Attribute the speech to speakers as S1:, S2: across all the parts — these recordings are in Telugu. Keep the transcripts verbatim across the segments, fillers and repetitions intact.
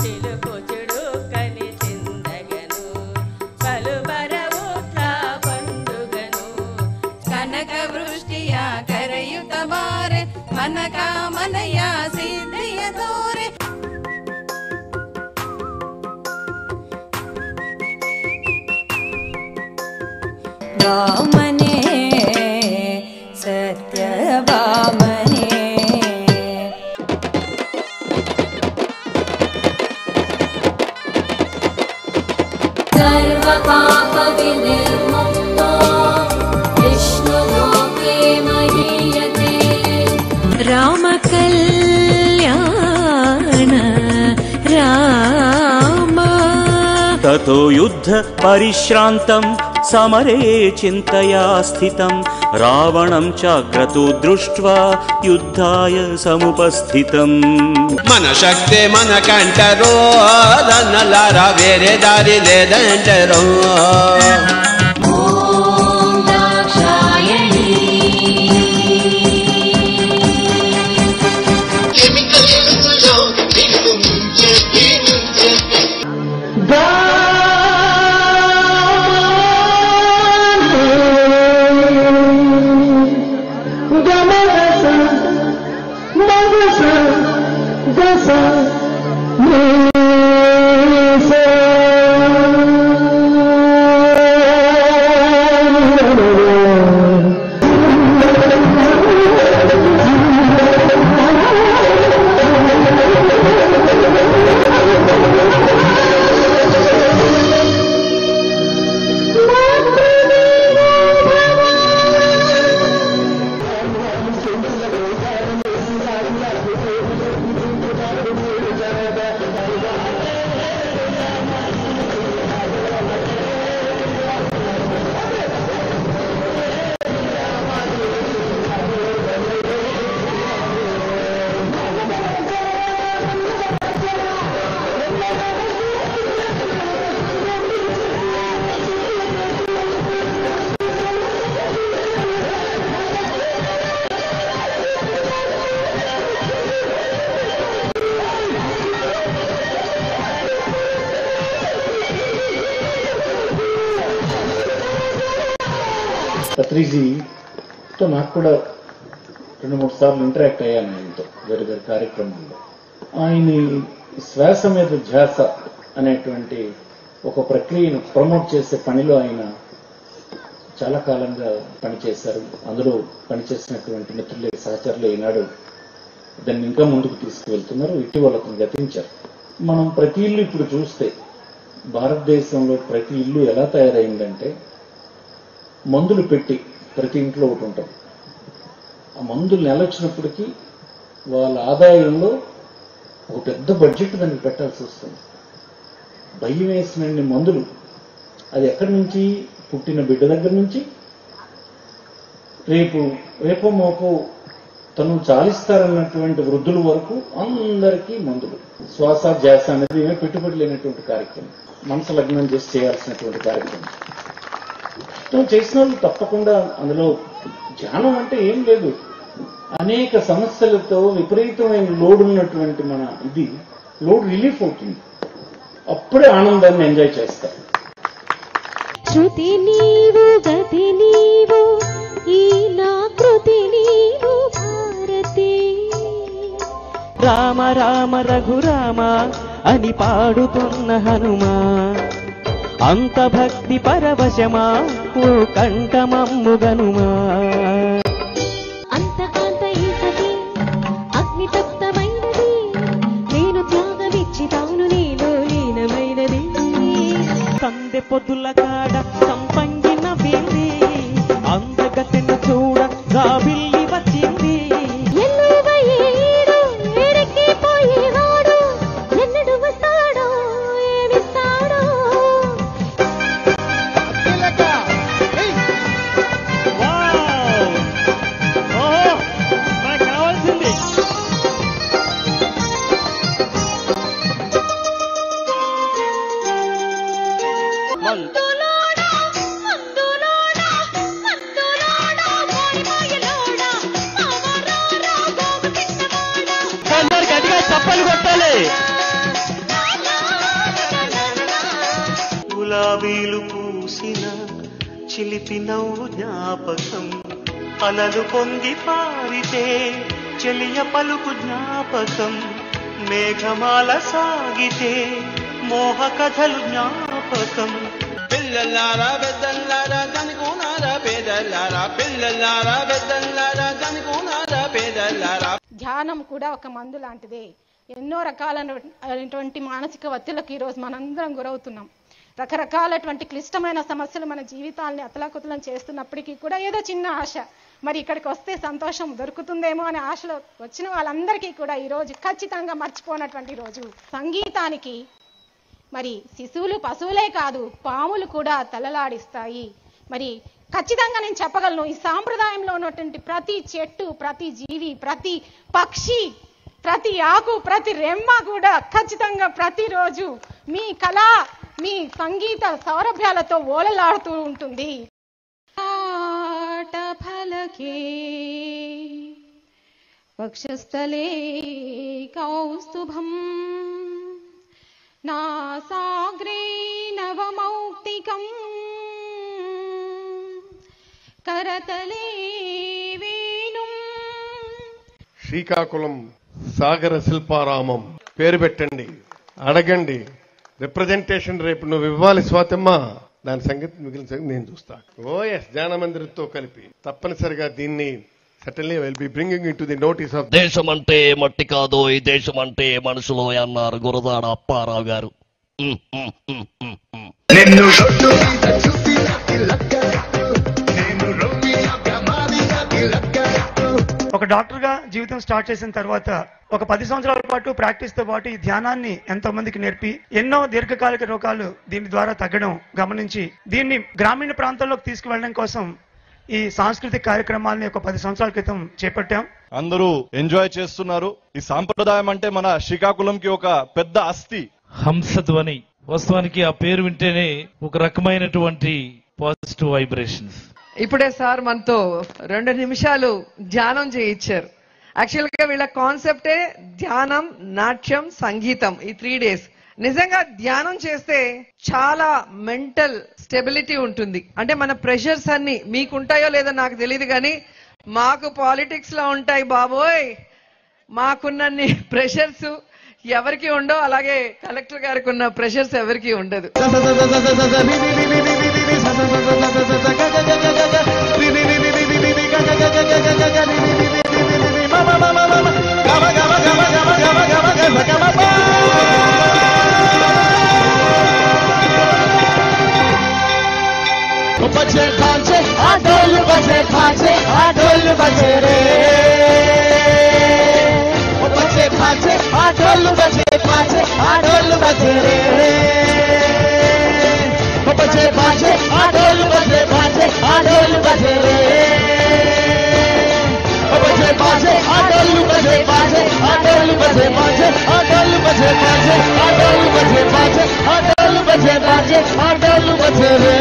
S1: చిలుకు చుడుకని చిందగను కలుబరవుట్ల పండుగను కనక వృష్టియ కరయుత బారె మనక మనయ సిద్ధియ దోరె వామనే సత్యవామనే సర్వపాప వినిర్ముక్తో విష్ణులోకే మహీయతే రామ కళ్యాణ రామ
S2: తతో యుద్ధ పరిశ్రాంతం సమరే చింతయా స్థితం రావణం చాగ్రతో దృష్ట్వా యుద్ధాయ సముపస్థితం
S3: మన శక్తి మన కంటరో దన్నలారా వేరే దారి లేదంటరో
S4: పత్రిజీతో నాకు కూడా రెండు మూడు సార్లు ఇంటరాక్ట్ అయ్యాను ఆయనతో వేరు వేరు కార్యక్రమంలో. ఆయన శ్వాస మీద ధ్యాస అనేటువంటి ఒక ప్రక్రియను ప్రమోట్ చేసే పనిలో ఆయన చాలా కాలంగా పనిచేశారు. అందులో పనిచేసినటువంటి మిత్రులే సహచరులు ఈనాడు దాన్ని ఇంకా ముందుకు తీసుకువెళ్తున్నారు. ఇటీవల గతించారు. మనం ప్రతి ఇల్లు ఇప్పుడు చూస్తే భారతదేశంలో ప్రతి ఇల్లు ఎలా తయారైందంటే మందులు పెట్టి ప్రతి ఇంట్లో ఒకటి ఉంటుంది. ఆ మందులు నెల వచ్చినప్పటికీ వాళ్ళ ఆదాయంలో ఒక పెద్ద బడ్జెట్ దానికి పెట్టాల్సి వస్తుంది. భయం వేసినన్ని మందులు, అది ఎక్కడి నుంచి, పుట్టిన బిడ్డ దగ్గర నుంచి రేపు రేపో మోపో తను చాలిస్తారన్నటువంటి వృద్ధుల వరకు అందరికీ మందులు. శ్వాస ధ్యాస అనేది ఏమీ పెట్టుబడి లేనటువంటి కార్యక్రమం, మనసు లగ్నం చేసి చేయాల్సినటువంటి కార్యక్రమం. చేసిన వాళ్ళు తప్పకుండా అందులో ధ్యానం అంటే ఏం లేదు, అనేక సమస్యలతో విపరీతమైన లోడ్ ఉన్నటువంటి మన ఇది లోడ్ రిలీఫ్ అవుతుంది. అప్పుడే ఆనందాన్ని ఎంజాయ్ చేస్తారు.
S5: శృతి నీవు గతి నీవు ఈ నా కృతి నీవు భారతి.
S6: రామ రామ రఘురామ అని పాడుతున్న హనుమా, అంత భక్తి పరవశమా ఓ కంఠమమ్ముగనుమా.
S5: అంతకాంత ఈ సతి అగ్ని తప్తమైనది, నేను త్యాగమిచ్చి తాను నీలో లీనమైనది.
S6: సందె పొద్దుల కాడ సంపంగిన వీరి అందగతిని చూడ రాబిల్లి వచ్చింది. ఎన్నడు వస్తాడో ఏమిస్తాడో. కావాల్సింది
S2: చిలిపి నవ్వు జ్ఞాపకం అలలు పొంగి పారితే చెలియ పలుకు జ్ఞాపకం మేఘమాల సాగితే మోహ కథలు జ్ఞాపకం
S3: పిల్లలారా పెద్దలారా కనుకున్నారా పేదలారా పిల్లలారా పెద్దలారా కనుకున్నారా పేదలారా.
S7: ధ్యానం కూడా ఒక మందు లాంటిదే. ఎన్నో రకాలైనటువంటి మానసిక ఒత్తిళ్లకు ఈరోజు మనందరం గురవుతున్నాం. రకరకాలటువంటి క్లిష్టమైన సమస్యలు మన జీవితాల్ని అతలాకుతలం చేస్తున్నప్పటికీ కూడా ఏదో చిన్న ఆశ, మరి ఇక్కడికి వస్తే సంతోషం దొరుకుతుందేమో అనే ఆశలో వచ్చిన వాళ్ళందరికీ కూడా ఈరోజు ఖచ్చితంగా మర్చిపోయినటువంటి రోజు. సంగీతానికి మరి శిశువులు పశువులే కాదు పాములు కూడా తలలాడిస్తాయి. మరి ఖచ్చితంగా నేను చెప్పగలను, ఈ సాంప్రదాయంలో ఉన్నటువంటి ప్రతి చెట్టు, ప్రతి జీవి, ప్రతి పక్షి, ప్రతి ఆకు, ప్రతి రెమ్మ కూడా ఖచ్చితంగా ప్రతిరోజు మీ కళ, మీ సంగీత సౌరభ్యాలతో ఓలలాడుతూ ఉంటుంది. ఫలకే వక్షస్థలే కౌస్తుభం నాసాగ్రే నవమౌక్తికం కరతలే వేణుం.
S8: శ్రీకాకుళం సాగర శిల్పారామం పేరు పెట్టండి, అడగండి. రిప్రజెంటేషన్ రేపు నువ్వు ఇవ్వాలి స్వాతమ్మ, దాని సంగతి మిగిలిన సంగతి నేను చూస్తా. ఓ ఎస్ జ్ఞాన మందిరంతో కలిపి తప్పనిసరిగా దీన్ని suddenly will be bringing in to the notice of.
S9: దేశం అంటే మట్టి కాదు, ఈ దేశం అంటే మనుషులు అన్నారు గురదాడ అప్పారావు గారు.
S10: ఒక డాక్టర్ గా జీవితం స్టార్ట్ చేసిన తర్వాత ఒక పది సంవత్సరాల పాటు ప్రాక్టీస్ తో పాటు ఈ ధ్యానాన్ని ఎంతో మందికి నేర్పి ఎన్నో దీర్ఘకాలిక రోగాలు దీని ద్వారా తగ్గడం గమనించి దీన్ని గ్రామీణ ప్రాంతాల్లోకి తీసుకువెళ్ళడం కోసం ఈ సాంస్కృతిక కార్యక్రమాలని ఒక పది సంవత్సరాల క్రితం చేపట్టాం.
S11: అందరూ ఎంజాయ్ చేస్తున్నారు. ఈ సాంప్రదాయం అంటే మన శ్రీకాకుళంకి ఒక పెద్ద ఆస్తి.
S12: హంసధ్వని వాస్తవానికి ఆ పేరు వింటేనే ఒక రకమైనటువంటి పాజిటివ్ వైబ్రేషన్స్.
S13: ఇప్పుడే సార్ మనతో రెండు నిమిషాలు ధ్యానం చేయించారు. యాక్చువల్ గా వీళ్ళ కాన్సెప్టే ధ్యానం, నాట్యం, సంగీతం, ఈ త్రీ డేస్. నిజంగా ధ్యానం చేస్తే చాలా మెంటల్ స్టెబిలిటీ ఉంటుంది. అంటే మన ప్రెషర్స్ అన్ని మీకుంటాయో లేదో నాకు తెలియదు, కానీ మాకు పాలిటిక్స్ లో ఉంటాయి బాబోయ్. మాకున్నన్ని ప్రెషర్స్ ఎవరికి ఉండవు, అలాగే కలెక్టర్ గారికి ఉన్న ప్రెషర్స్ ఎవరికి ఉండదు.
S14: बजे भांजे आडोल बजे भांजे आडोल बजे रे ओ बजे भांजे आडोल बजे भांजे आडोल बजे रे ओ बजे भांजे आडोल बजे भांजे आडोल बजे रे ओ बजे भांजे आडोल बजे भांजे आडोल बजे भांजे आडोल बजे भांजे आडोल बजे भांजे आडोल बजे भांजे आडोल बजे रे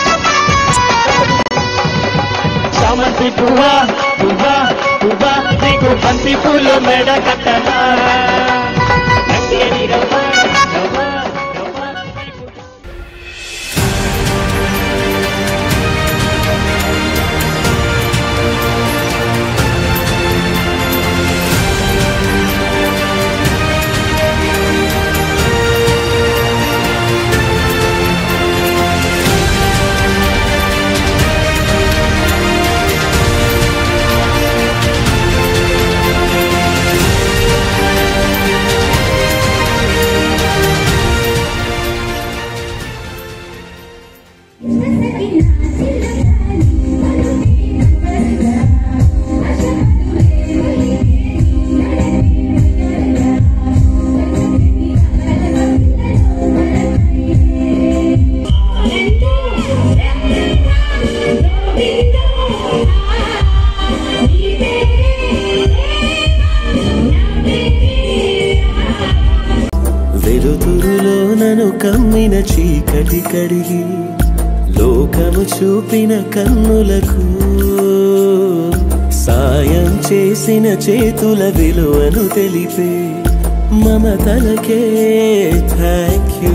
S14: Tuba, tuba, tuba,
S15: బంతి పూలు మెడ కట్టనా రంగేలి రవ్వ రవ్వ రవ్వ
S16: వెలుతురులో నన్ను కమ్మిన చీకటి కడిగి లోకము చూపిన కన్నులకు సాయం చేసిన చేతుల విలువను తెలిపే మమతలకే థ్యాంక్ యూ.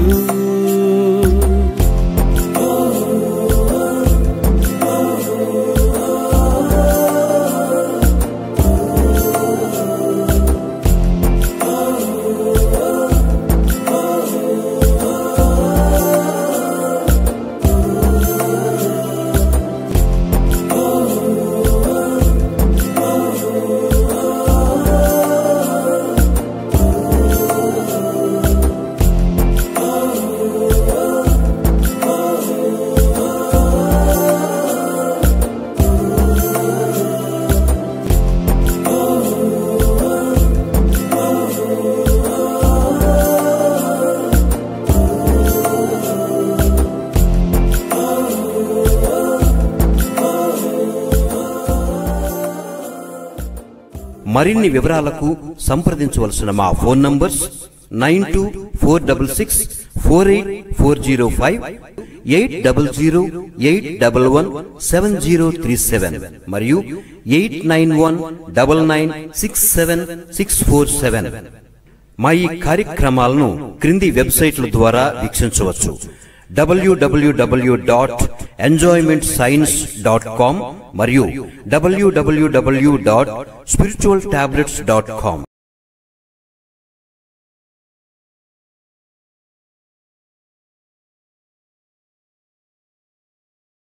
S17: మరిన్ని వివరాలకు సంప్రదించవలసిన మా phone numbers nine two four double six four eight four zero five eight double zero eight double one seven zero three seven మరియు eight nine one double nine six seven six four seven. మా ఈ కార్యక్రమాలను క్రింది వెబ్సైట్ల ద్వారా వీక్షించవచ్చు. W W W dot enjoyment science dot com మరియు W W W dot spiritual tablets dot com.